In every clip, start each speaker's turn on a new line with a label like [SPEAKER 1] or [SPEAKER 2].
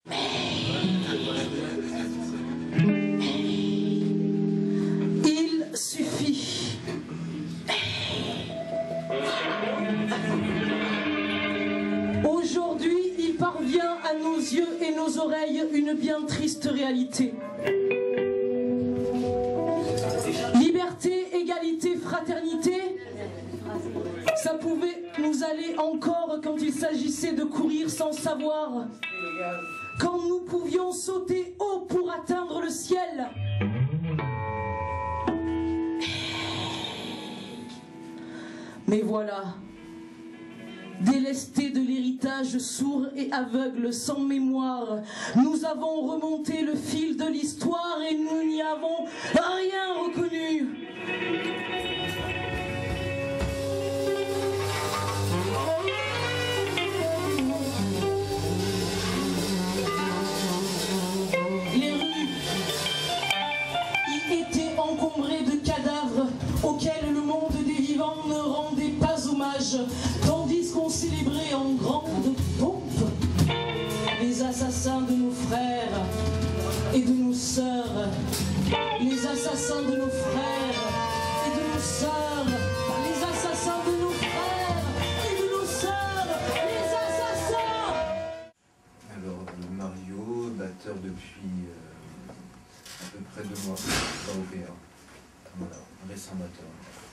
[SPEAKER 1] Il suffit. Aujourd'hui, il parvient à nos yeux et nos oreilles une bien triste réalité. Liberté, égalité, fraternité, ça pouvait nous aller encore quand il s'agissait de courir sans savoir, quand nous pouvions sauter haut pour atteindre le ciel. Mais voilà, délestés de l'héritage sourd et aveugle sans mémoire, nous avons remonté le fil de l'histoire et nous n'y avons rien reconnu. Les rues y étaient encombrées de cadavres auxquels le monde des vivants ne rendait pas hommage, tandis qu'on célébrait en grande pompe les assassins de nos frères et de nos sœurs, les assassins de nos frères et de nos sœurs, les assassins de nos frères et de nos sœurs, les assassins.
[SPEAKER 2] Alors, Mario, batteur depuis à peu près 2 mois, pas au PA. Voilà, récent batteur.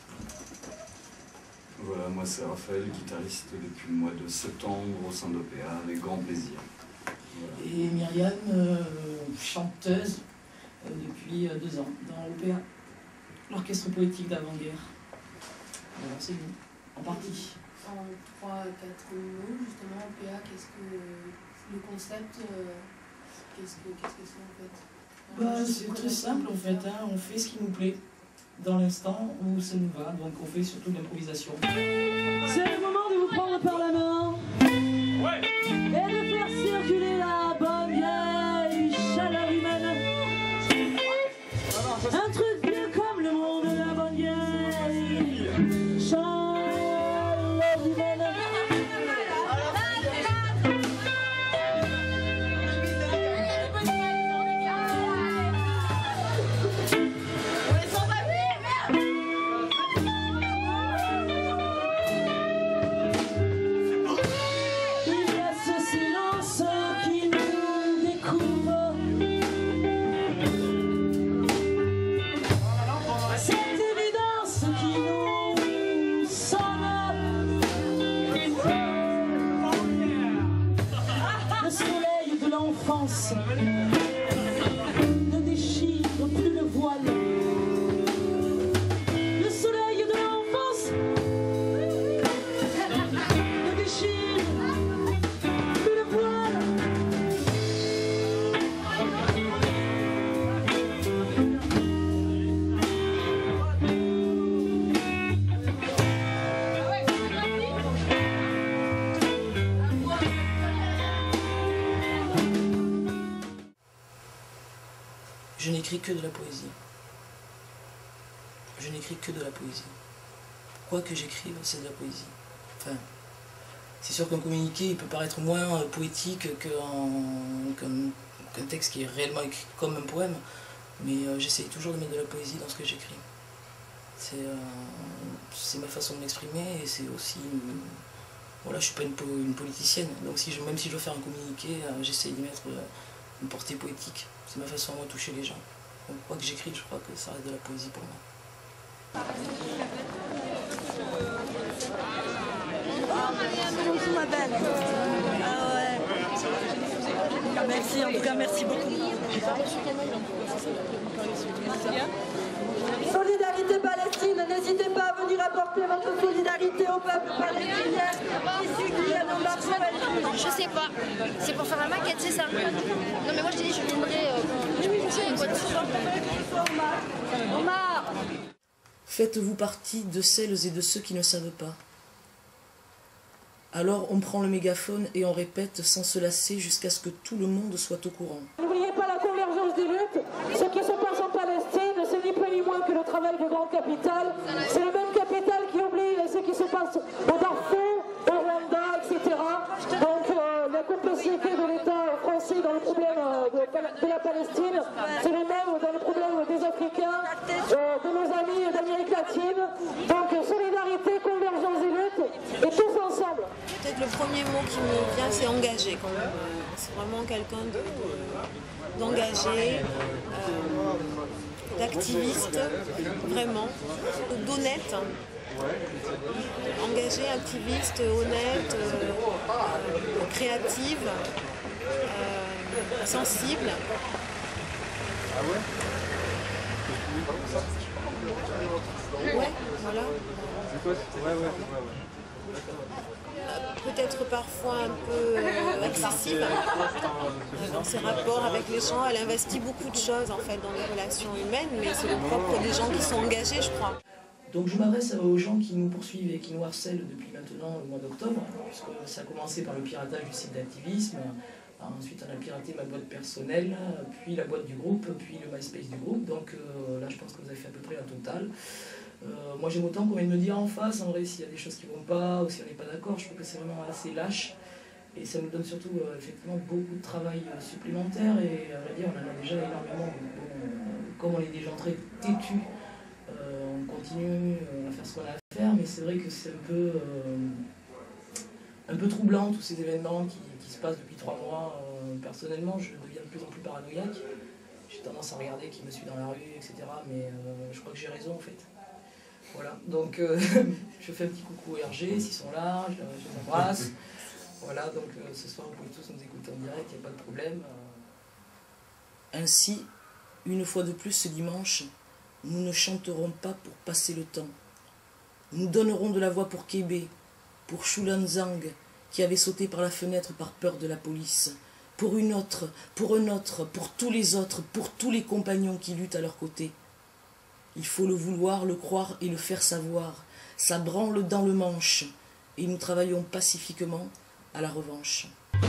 [SPEAKER 3] Voilà, moi c'est Raphaël, guitariste depuis le mois de septembre au sein d'OPA, avec grand plaisir. Voilà.
[SPEAKER 4] Et Myriam, chanteuse depuis 2 ans dans l'OPA, l'orchestre poétique d'avant-guerre. Voilà, c'est nous, en partie.
[SPEAKER 5] En 3-4 mots, justement, OPA, qu'est-ce que le concept, qu'est-ce que c'est en fait?
[SPEAKER 4] C'est très simple en fait, hein. On fait ce qui nous plaît dans l'instant où ça nous va, donc on fait surtout de l'improvisation.
[SPEAKER 1] C'est le moment de vous prendre par la main et de faire circuler la bonne vieille chaleur humaine. Un truc vieux comme le monde, la bonne vieille chaleur humaine. Ne déchire plus le voile. Le soleil de l'enfance ne déchire plus le voile.
[SPEAKER 4] Je n'écris que de la poésie. Je n'écris que de la poésie. Quoi que j'écrive, c'est de la poésie. Enfin, c'est sûr qu'un communiqué, il peut paraître moins poétique qu'un texte qui est réellement écrit comme un poème, mais j'essaye toujours de mettre de la poésie dans ce que j'écris. C'est ma façon de m'exprimer et c'est aussi... Voilà, je ne suis pas une politicienne, donc même si je dois faire un communiqué, j'essaye d'y mettre une portée poétique. C'est ma façon à moi de toucher les gens. Donc, quoi que j'écris, je crois que ça reste de la poésie pour moi.
[SPEAKER 6] Bonjour ma belle. Ah ouais. Merci, en tout cas, merci beaucoup. Solidarité Palestine, n'hésitez pas à venir apporter votre solidarité au peuple palestinien ici qui est dans l'argent.
[SPEAKER 5] Je sais pas, c'est pour faire la maquette, c'est ça? Non mais moi je t'ai dit je viendrai Omar.
[SPEAKER 4] Faites-vous partie de celles et de ceux qui ne savent pas. Alors on prend le mégaphone et on répète sans se lasser jusqu'à ce que tout le monde soit au courant.
[SPEAKER 1] N'oubliez pas la convergence des luttes. Ce qui se passe en Palestine, ce n'est plus ni moins que le travail de grande capitale. C'est le même capital qui oublie ce qui se passe au Darfour, au Rwanda, etc. Donc la complicité de l'État français
[SPEAKER 6] avancé dans le problème de la Palestine, c'est le même dans le problème des Africains, de nos amis d'Amérique latine. Donc solidarité, convergence et lutte, et tous ensemble.
[SPEAKER 7] Peut-être le premier mot qui me vient, c'est engagé quand même. C'est vraiment quelqu'un d'engagé, d'activiste, vraiment, d'honnête. Engagée, activiste, honnête, créative, sensible. Ouais, voilà. Peut-être parfois un peu excessive dans ses rapports avec les gens. Elle investit beaucoup de choses en fait dans les relations humaines, mais c'est le propre des gens qui sont engagés, je crois.
[SPEAKER 4] Donc je m'adresse aux gens qui nous poursuivent et qui nous harcèlent depuis maintenant le mois d'octobre, puisque ça a commencé par le piratage du site d'activisme, ensuite on a piraté ma boîte personnelle, puis la boîte du groupe, puis le MySpace du groupe, donc là je pense que vous avez fait à peu près la totale. Moi j'aime autant qu'on vienne me dire en face, en vrai, s'il y a des choses qui ne vont pas, ou si on n'est pas d'accord, je trouve que c'est vraiment assez lâche, et ça nous donne surtout effectivement beaucoup de travail supplémentaire, et à vrai dire on en a déjà énormément, comme on est des gens très têtus, on continue à faire ce qu'on a à faire, mais c'est vrai que c'est un peu troublant tous ces événements qui se passent depuis 3 mois. Personnellement, je deviens de plus en plus paranoïaque. J'ai tendance à regarder qui me suit dans la rue, etc. Mais je crois que j'ai raison en fait. Voilà, donc je fais un petit coucou au RG, s'ils sont là, je les embrasse. Voilà, donc ce soir vous pouvez tous nous écouter en direct, il n'y a pas de problème. Ainsi, une fois de plus ce dimanche, nous ne chanterons pas pour passer le temps. Nous donnerons de la voix pour Kébé, pour Shulan Zhang, qui avait sauté par la fenêtre par peur de la police, pour une autre, pour un autre, pour tous les autres, pour tous les compagnons qui luttent à leur côté. Il faut le vouloir, le croire et le faire savoir. Ça branle dans le manche, et nous travaillons pacifiquement à la revanche.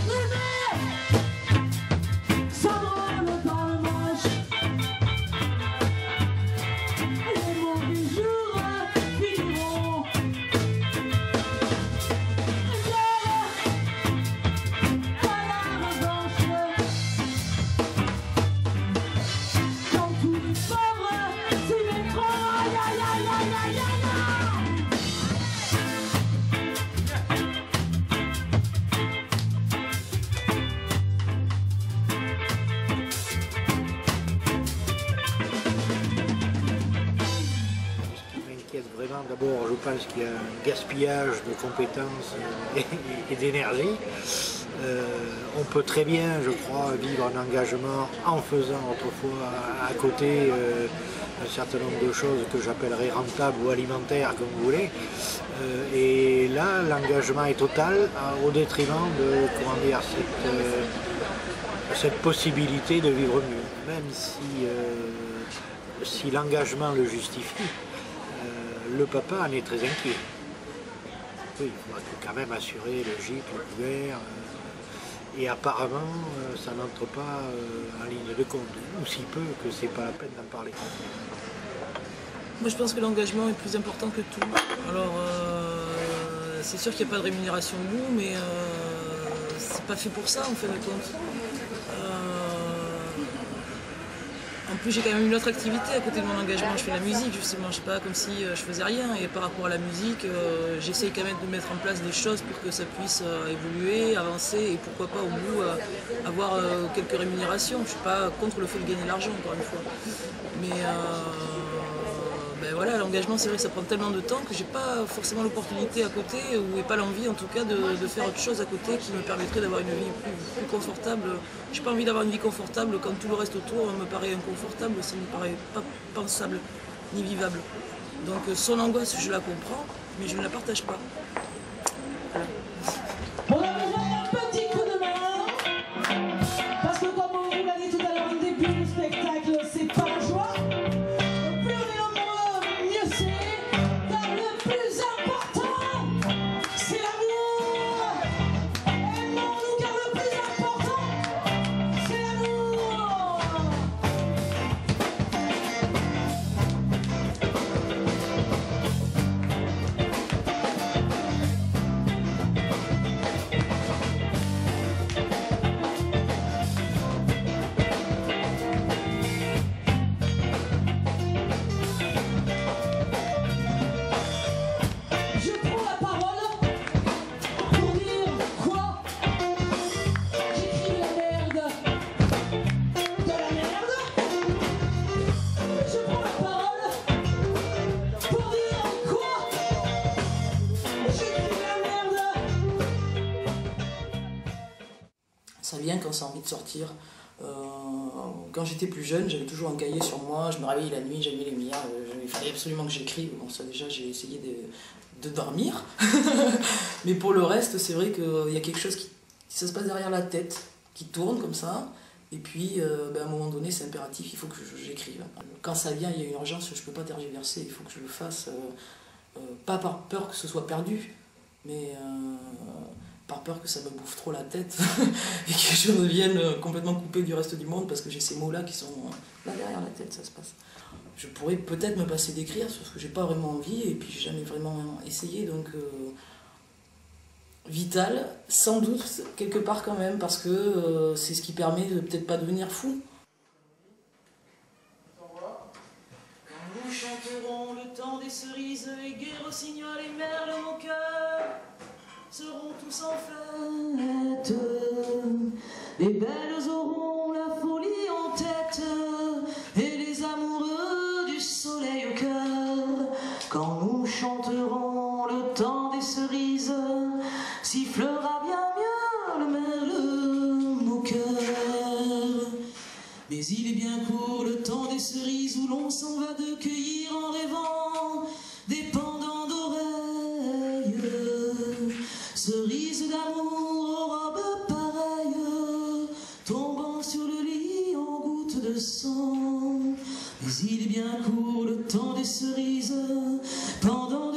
[SPEAKER 8] D'abord, je pense qu'il y a un gaspillage de compétences et d'énergie. On peut très bien, je crois, vivre un engagement en faisant autrefois à côté un certain nombre de choses que j'appellerais rentables ou alimentaires, comme vous voulez. Et là, l'engagement est total au détriment de, comment dire, cette possibilité de vivre mieux. Même si l'engagement le justifie. Le papa en est très inquiet. Oui, il faudra quand même assurer le gîte, le couvert, et apparemment ça n'entre pas en ligne de compte, ou si peu que c'est pas la peine d'en parler.
[SPEAKER 4] Moi je pense que l'engagement est plus important que tout. Alors c'est sûr qu'il n'y a pas de rémunération au bout, mais c'est pas fait pour ça en fin de compte. En plus, j'ai quand même une autre activité à côté de mon engagement. Je fais la musique, justement. Je sais pas, comme si je faisais rien. Et par rapport à la musique, j'essaye quand même de mettre en place des choses pour que ça puisse évoluer, avancer et pourquoi pas au bout avoir quelques rémunérations. Je suis pas contre le fait de gagner de l'argent, encore une fois. Mais ben voilà, l'engagement, c'est vrai que ça prend tellement de temps que j'ai pas forcément l'opportunité à côté, ou pas l'envie en tout cas de faire autre chose à côté qui me permettrait d'avoir une vie plus confortable. J'ai pas envie d'avoir une vie confortable quand tout le reste autour me paraît inconfortable, ça me paraît pas pensable ni vivable. Donc son angoisse, je la comprends, mais je ne la partage pas. Voilà.
[SPEAKER 1] On a besoin d'un petit coup de main, parce que comme on vous l'a dit tout à l'heure au début du spectacle, c'est pas la joie.
[SPEAKER 4] Ça vient quand ça a envie de sortir. Quand j'étais plus jeune, j'avais toujours un cahier sur moi, je me réveillais la nuit, j'allumais les lumières, il fallait absolument que j'écrive. Bon, ça déjà, j'ai essayé de dormir. Mais pour le reste, c'est vrai qu'il y a quelque chose ça se passe derrière la tête, qui tourne comme ça. Et puis, à un moment donné, c'est impératif, il faut que j'écrive. Quand ça vient, il y a une urgence, je ne peux pas tergiverser, il faut que je le fasse, pas par peur que ce soit perdu, mais par peur que ça me bouffe trop la tête et que je devienne complètement coupé du reste du monde parce que j'ai ces mots-là qui sont là derrière la tête, ça se passe. Je pourrais peut-être me passer d'écrire sur ce que j'ai pas vraiment envie et puis j'ai jamais vraiment essayé, donc vital, sans doute, quelque part quand même, parce que c'est ce qui permet de peut-être pas devenir fou.
[SPEAKER 1] Quand nous chanterons le temps des cerises, les gai rossignols et merles moqueurs seront tous en fête. Les belles auront la folie en tête et les amoureux du soleil au cœur. Quand nous chanterons le temps des cerises, sifflera bien mieux le merle moqueur. Mais il est bien court le temps des cerises où l'on s'en va de cueillir en rêvant des pendants d'oreilles. Cerises d'amour aux robes pareilles, tombant sur le lit en gouttes de sang. Mais il est bien court le temps des cerises, pendant